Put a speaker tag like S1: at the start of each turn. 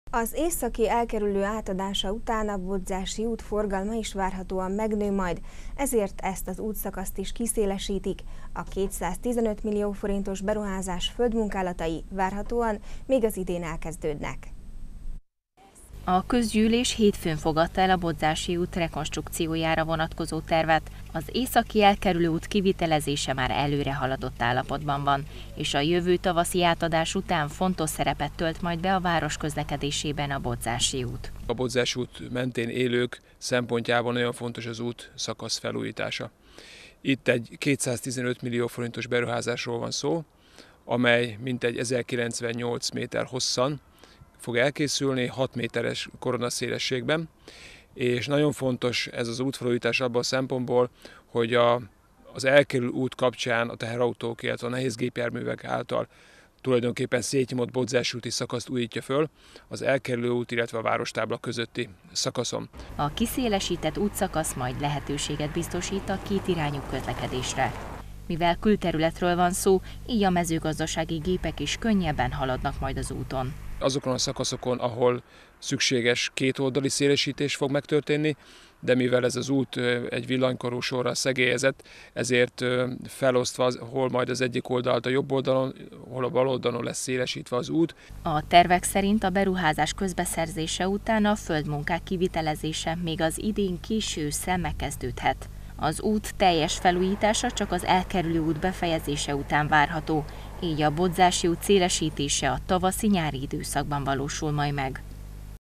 S1: Az északi elkerülő átadása után a Bodzási út forgalma is várhatóan megnő majd, ezért ezt az útszakaszt is kiszélesítik. A 215 millió forintos beruházás földmunkálatai várhatóan még az idén elkezdődnek.
S2: A közgyűlés hétfőn fogadta el a Bodzási út rekonstrukciójára vonatkozó tervet. Az északi elkerülő út kivitelezése már előre haladott állapotban van, és a jövő tavaszi átadás után fontos szerepet tölt majd be a város közlekedésében a Bodzási út.
S3: A Bodzási út mentén élők szempontjából nagyon fontos az út szakasz felújítása. Itt egy 215 millió forintos beruházásról van szó, amely mintegy 1098 méter hosszan fog elkészülni, 6 méteres koronaszélességben, és nagyon fontos ez az útfelújítás abban a szempontból, hogy az elkerülő út kapcsán a teherautók, illetve a nehéz gépjárművek által tulajdonképpen szétnyomott Bodzási úti szakaszt újítja föl az elkerülő út, illetve a várostábla közötti szakaszon.
S2: A kiszélesített útszakasz majd lehetőséget biztosít a kétirányú közlekedésre. Mivel külterületről van szó, így a mezőgazdasági gépek is könnyebben haladnak majd az úton.
S3: Azokon a szakaszokon, ahol szükséges kétoldali szélesítés fog megtörténni, de mivel ez az út egy villanykorú sorral szegélyezett, ezért felosztva, hol majd az egyik oldalt a jobb oldalon, hol a bal oldalon lesz szélesítve az út.
S2: A tervek szerint a beruházás közbeszerzése után a földmunkák kivitelezése még az idén késő ősszel megkezdődhet. Az út teljes felújítása csak az elkerülő út befejezése után várható, így a Bodzási út szélesítése a tavaszi-nyári időszakban valósul majd meg.